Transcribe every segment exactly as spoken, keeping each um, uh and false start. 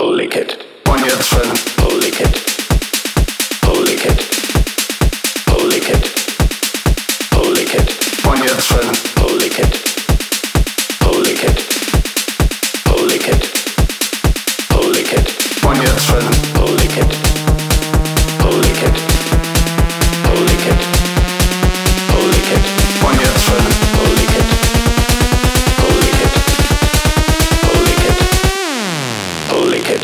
Holy kid. On your throne. Holy kid. Holy kid. Holy kid. Holy kid. On your throne. Holy kid. Holy kid. Holy kid. Holy kid. On your throne. Holy kid. Holy kid. Holy kid. Holy kid. On your throne. Holy kid. Holy kid. Holy kid. Holy kid.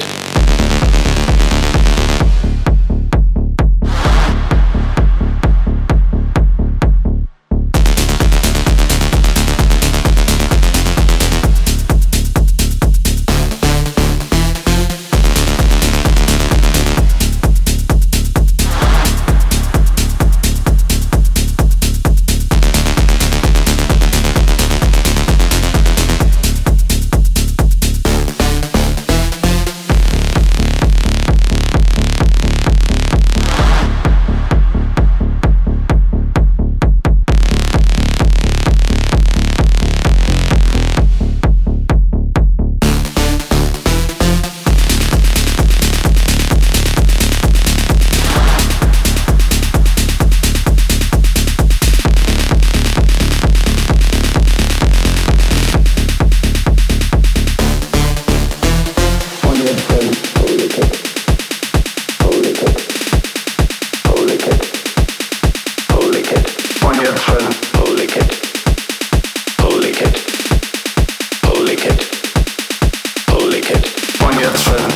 On your throne.